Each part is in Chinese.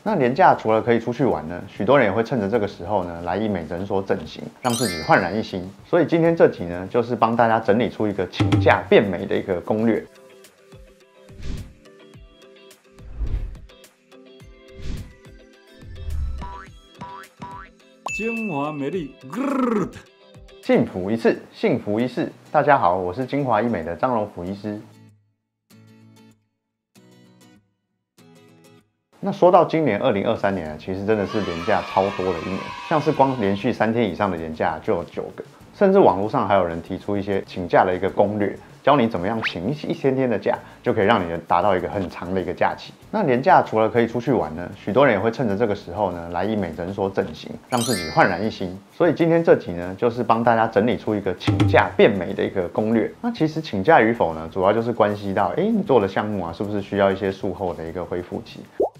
那连假除了可以出去玩呢，许多人也会趁着这个时候呢，来医美诊所整形，让自己焕然一新。所以今天这集呢，就是帮大家整理出一个请假变美的一个攻略。 精华美丽， 幸福一次，幸福一世。大家好，我是精华医美的张荣甫医师。那说到今年2023年啊，其实真的是连假超多的一年，像是光连续3天以上的连假就有9个，甚至网络上还有人提出一些请假的一个攻略，教你怎么样请一天的假，就可以让你达到一个很长的一个假期。那连假除了可以出去玩呢，许多人也会趁着这个时候呢，来医美诊所整形，让自己焕然一新。所以今天这集呢，就是帮大家整理出一个请假变美的一个攻略。那其实请假与否呢，主要就是关系到，你做的项目啊，是不是需要一些术后的一个恢复期。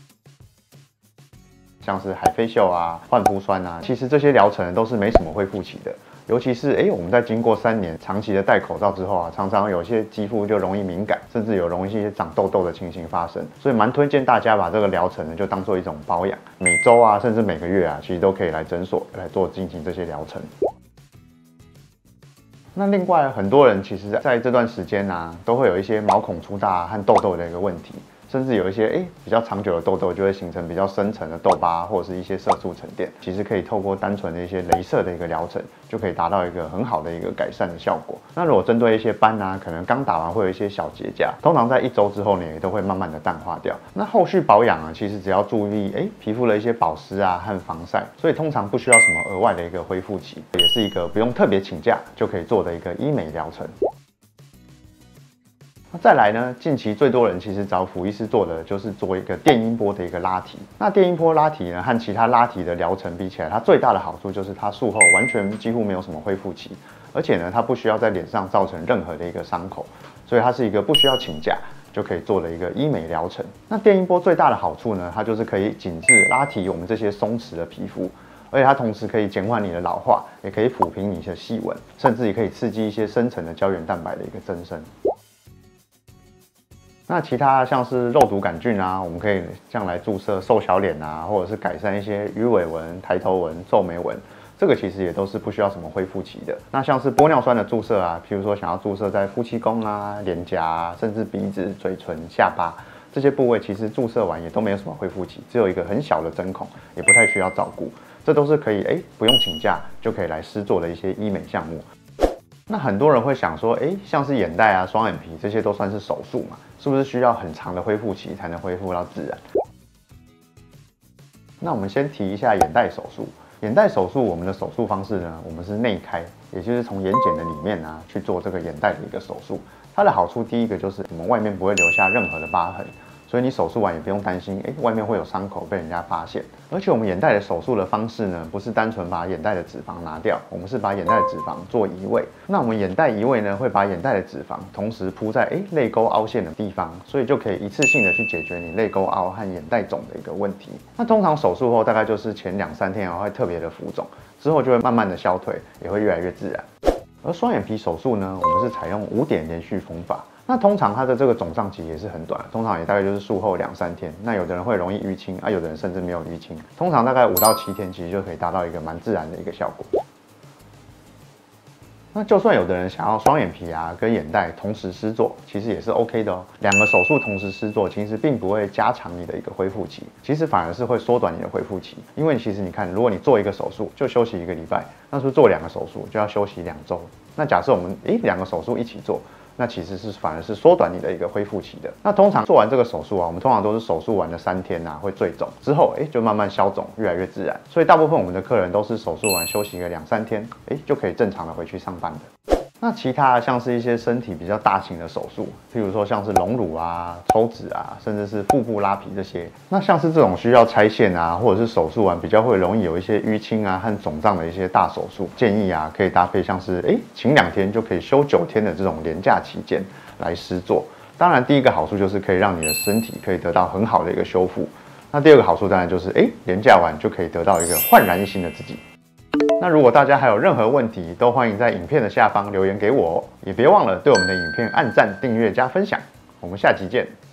像是海飞秀啊、焕肤酸啊，其实这些疗程都是没什么恢复期的。尤其是我们在经过3年长期的戴口罩之后啊，常常有些肌肤就容易敏感，甚至有容易一些长痘痘的情形发生。所以蛮推荐大家把这个疗程呢，就当做一种保养，每周啊，甚至每个月啊，其实都可以来诊所来进行这些疗程。那另外很多人其实在这段时间啊，都会有一些毛孔粗大和痘痘的一个问题。甚至有一些比较长久的痘痘，就会形成比较深层的痘疤，或者是一些色素沉淀。其实可以透过单纯的一些雷射的一个疗程，就可以达到一个很好的一个改善的效果。那如果针对一些斑啊，可能刚打完会有一些小结痂，通常在1周之后呢，也都会慢慢的淡化掉。那后续保养啊，其实只要注意皮肤的一些保湿啊和防晒，所以通常不需要什么额外的一个恢复期，也是一个不用特别请假就可以做的一个医美疗程。再来呢，近期最多人其实找甫医师做的就是做一个电音波的一个拉提。那电音波拉提呢，和其他拉提的疗程比起来，它最大的好处就是它术后完全几乎没有什么恢复期，而且呢，它不需要在脸上造成任何的一个伤口，所以它是一个不需要请假就可以做的一个医美疗程。那电音波最大的好处呢，它就是可以紧致拉提我们这些松弛的皮肤。而且它同时可以减缓你的老化，也可以抚平你的细纹，甚至也可以刺激一些深层的胶原蛋白的一个增生。那其他像是肉毒杆菌啊，我们可以这样来注射瘦小脸啊，或者是改善一些鱼尾纹、抬头纹、皱眉纹，这个其实也都是不需要什么恢复期的。那像是玻尿酸的注射啊，譬如说想要注射在夫妻宫啊、脸颊啊，甚至鼻子、嘴唇、下巴这些部位，其实注射完也都没有什么恢复期，只有一个很小的针孔，也不太需要照顾，这都是可以不用请假就可以来施做的一些医美项目。那很多人会想说，像是眼袋啊、双眼皮这些都算是手术嘛，是不是需要很长的恢复期才能恢复到自然？那我们先提一下眼袋手术。眼袋手术，我们的手术方式呢，我们是内开，也就是从眼睑的里面啊去做这个眼袋的一个手术。它的好处第一个就是我们外面不会留下任何的疤痕。所以你手术完也不用担心，外面会有伤口被人家发现。而且我们眼袋的手术的方式呢，不是单纯把眼袋的脂肪拿掉，我们是把眼袋的脂肪做移位。那我们眼袋移位呢，会把眼袋的脂肪同时铺在泪沟凹陷的地方，所以就可以一次性的去解决你泪沟凹和眼袋肿的一个问题。那通常手术后大概就是前2-3天会特别的浮肿，之后就会慢慢的消退，也会越来越自然。而双眼皮手术呢，我们是采用5点连续缝法。那通常它的这个肿胀期也是很短，通常也大概就是术后2-3天。那有的人会容易淤青啊，有的人甚至没有淤青。通常大概5到7天，其实就可以达到一个蛮自然的一个效果。那就算有的人想要双眼皮啊跟眼袋同时施做，其实也是 OK 的哦。2个手术同时施做，其实并不会加长你的一个恢复期，其实反而是会缩短你的恢复期。因为其实你看，如果你做1个手术就休息1个礼拜，那是不是做2个手术就要休息2周？那假设我们2个手术一起做，那其实是反而是缩短你的一个恢复期的。那通常做完这个手术啊，我们通常都是手术完的3天啊会最肿，之后就慢慢消肿，越来越自然。所以大部分我们的客人都是手术完休息个2-3天，就可以正常的回去上班的。那其他像是一些身体比较大型的手术，譬如说像是隆乳啊、抽脂啊，甚至是腹部拉皮这些，那像是这种需要拆线啊，或者是手术完比较会容易有一些淤青啊和肿胀的一些大手术，建议啊可以搭配像是请2天就可以休9天的这种连假期间来施做。当然第一个好处就是可以让你的身体可以得到很好的一个修复，那第2个好处当然就是连假完就可以得到一个焕然一新的自己。那如果大家还有任何问题，都欢迎在影片的下方留言给我哦，也别忘了对我们的影片按赞、订阅、加分享。我们下期见。